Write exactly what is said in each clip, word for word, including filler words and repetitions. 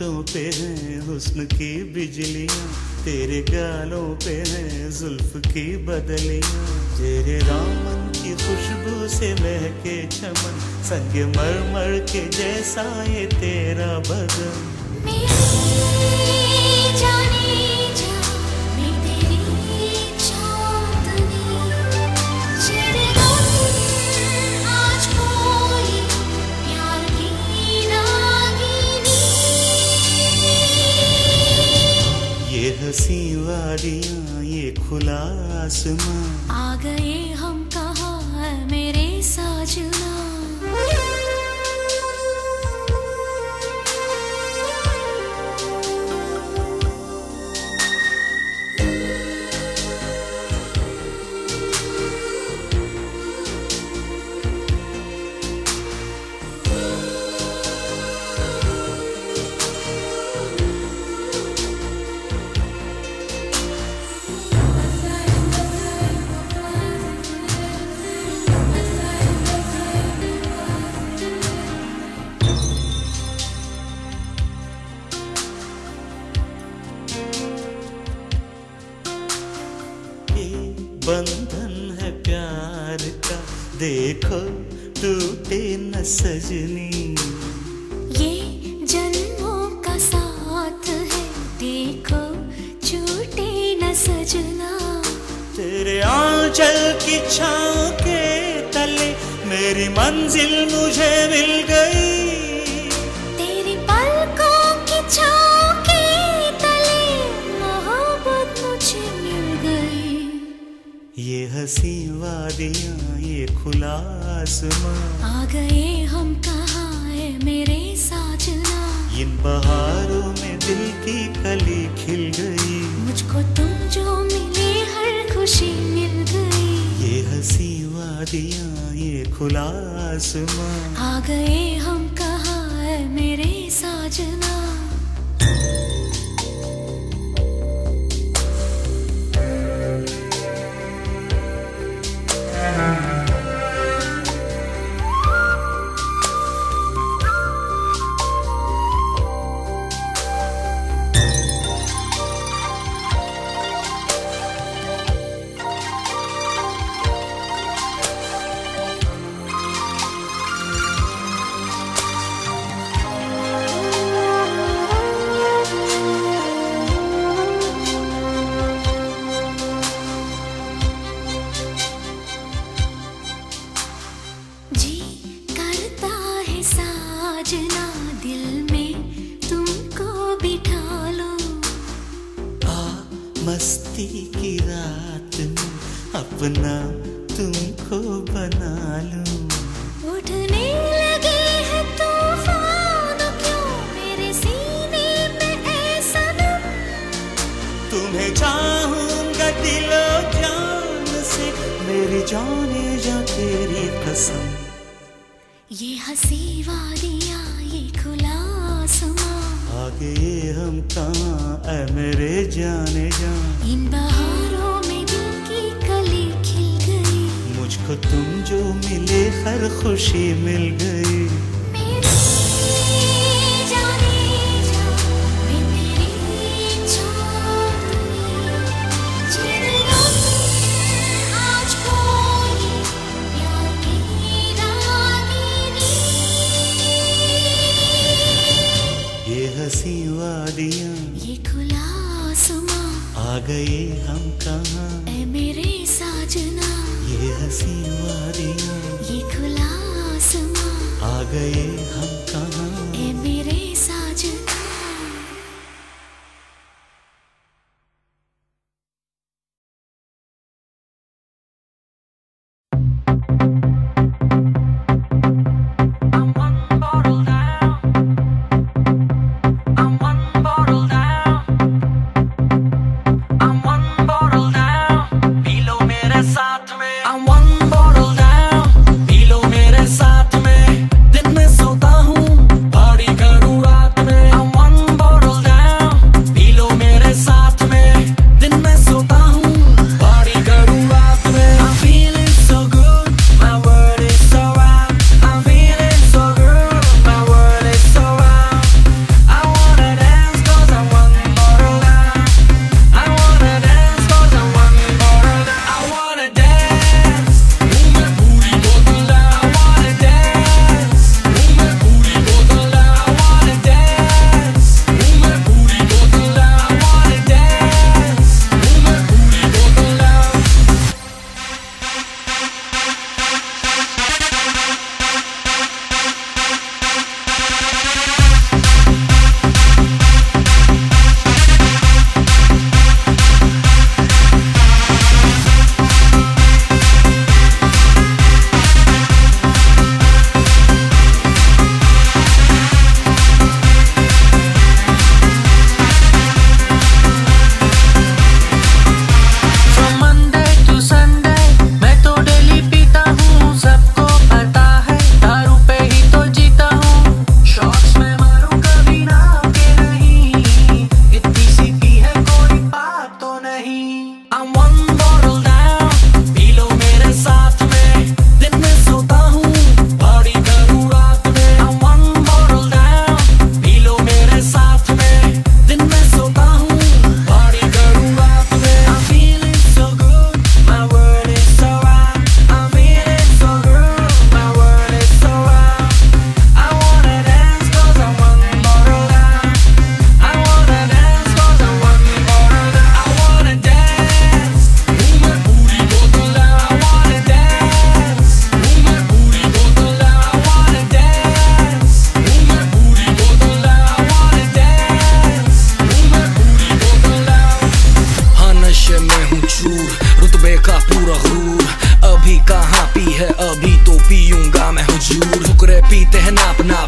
होठों पे हैं हुस्न की बिजलियां, तेरे गालों पे हैं जुल्फ की बदलियां, तेरे दामन की खुशबू से महके चमन, संग मरमर के जैसा ये तेरा बदन। ये हंसी वादियाँ ये खुला आसमां, आ गए हम कहाँ है मेरे साजना। बंधन है प्यार का देखो टूटे न सजनी, ये जन्मों का साथ है देखो छूटे न सजना। तेरे आंचल की छाँव के तले मेरी मंजिल मुझे मिल गई, तेरी पलकों की छाँव के तले मोहब्बत मुझे मिल गई। ये हंसी वादियाँ ये खुला आसमां, आ गए हम कहाँ है मेरे साजना। इन बहारों में दिल की कली खिल गई, मुझको तुम जो मिले हर खुशी मिल गई। ये हंसी वादियाँ ये खुला आसमां, आ गए हम कहाँ है मेरे साजना। जी करता है साजना दिल में तुमको बिठा लो, आ मस्ती की रात में अपना तुमको बना लूं। उठने लगे हैं तूफान क्यों मेरे सीने में ऐसा दम, तुम्हें चाहूंगा दिलो जान से मेरी जाने जा तेरी कसम। ये हंसी वादियाँ ये खुला आसमां, आ गए हम कहाँ ऐ मेरे जाने जा, इन बहारों में दिल की कली खिल गई। मुझको तुम जो मिले हर खुशी मिल गई। मेरी जाने जा मैं तेरी चाँदनी, छिड़ना आज कोई प्यार की रागिनी। ये हंसी वादियाँ ये खुला आसमां, आ गए हम कहाँ ऐ मेरे साजना। ये हंसी वादियाँ ये खुला आसमां, आ गए हम कहाँ। ऐ मेरे साजना। करूं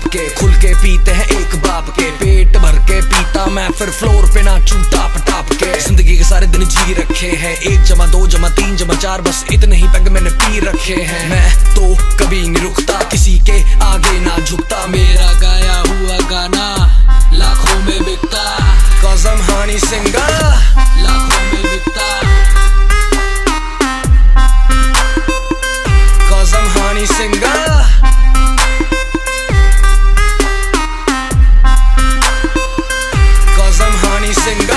बाप के, खुल के पीते हैं एक बाप के, पेट भर के पीता मैं फिर फ्लोर पे नाचूं टाप टाप के। जिंदगी के सारे दिन जी रखे हैं, एक जमा दो जमा तीन जमा चार, बस इतने ही पैग मैंने पी रखे हैं। मैं तो कभी नहीं रुकता, किसी के आगे ना झुकता, मेरा गाया हुआ गाना लाखों में बिकता, cause I'm honey singer, लाखों में बिकता, cause I'm honey singer, cause I'm honey singer।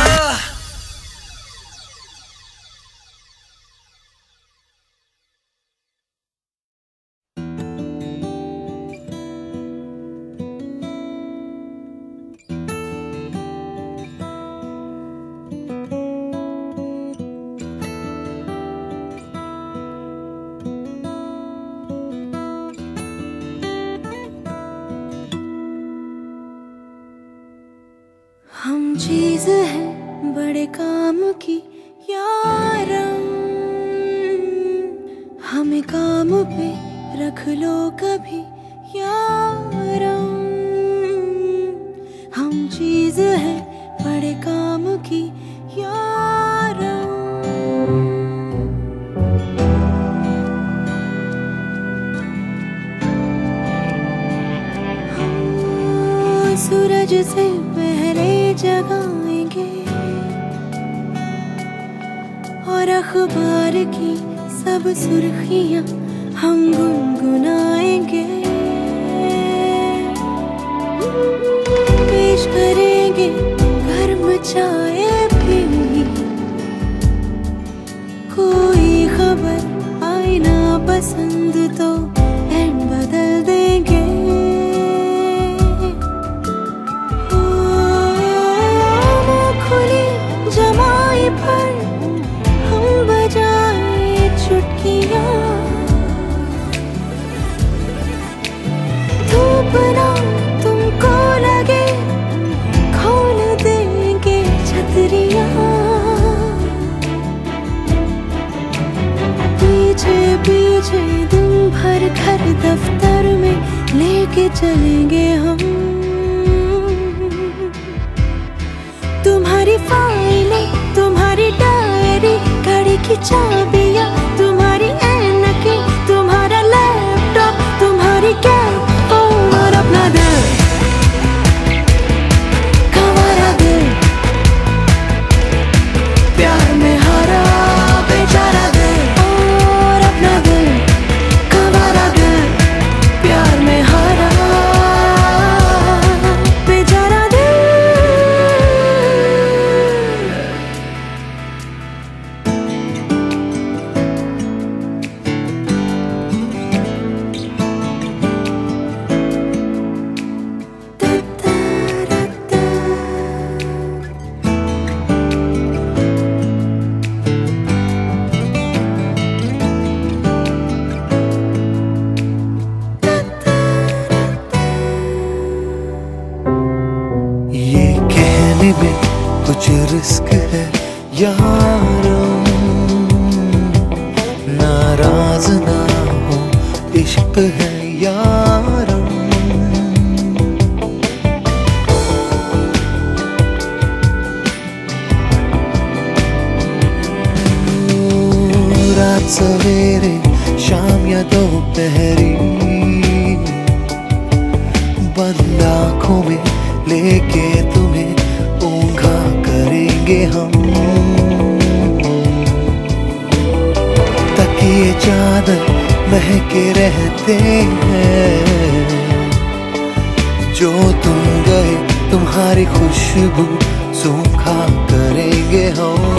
हम चीज है बड़े काम की यारम, हमें काम पे रख लो कभी यारम। हम चीज है बड़े काम की यारम। हम सूरज से पहले जगाएंगे और अखबार की सब सुर्खियां हम गुनगुनाएंगे, पेश करेंगे गर्म चाय भी, कोई खबर आए ना पसंद तो एंड बदल देंगे। जमाई पर हम बजाए चुटकियां, धूप ना तुमको लगे खोल देंगे छतरियां, पीछे पीछे दिन भर घर दफ्तर में लेके चलेंगे हम। तुम्हारी फाइलें, तुम्हारी डायरी, गाड़ी की चाबियां, तुम्हारी ऐनकें, तुम्हारा लैपटॉप, तुम्हारी कैब और अपना दिल, हमारा दिल प्यार में हारा बेचारा दिल, और अपना दिल हमारा दिल प्यार में हारा बेचारा दिल। में कुछ रिस्क है यारों, नाराज ना हो इश्क है यारों। रात सवेरे शाम या दोपहरी, बंद आँखों में लेके तुम्हें ऊँघा करेंगे हम। तकिए चादर महके रहते हैं, जो तुम गए तुम्हारी खुशबू सूखा करेंगे हम।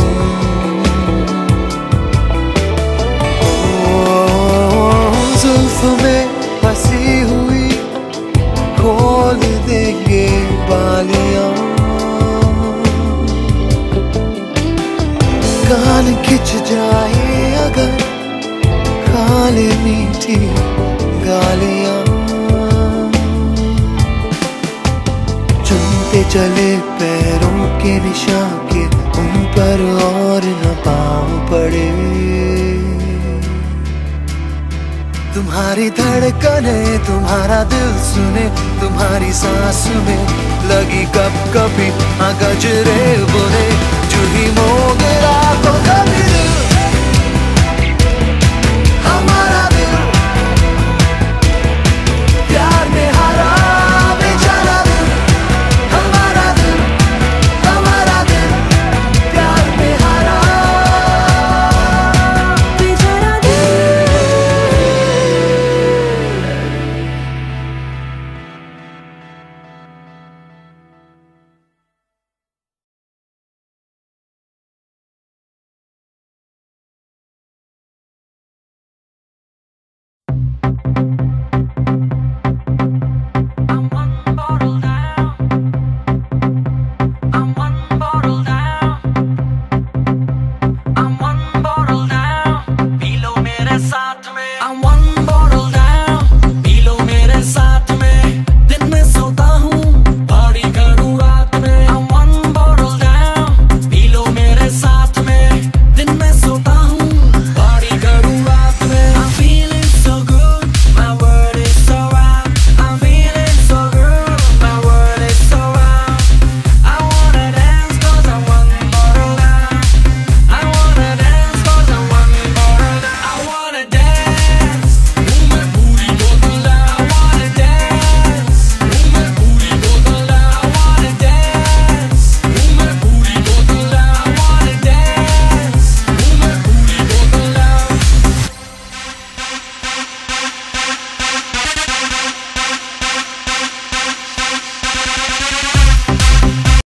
जुल्फ में फंसी हुई खोल देंगे बालियां, कान खिंच जाए अगर खाले मीठी गालियां। चुनते चले पैरों के निशान के उन पर और न पाँव पड़े, तुम्हारी धड़कने तुम्हारा दिल सुने, तुम्हारी सांस में लगी कब कभी हाँ गजरे बोले, जूही मोड़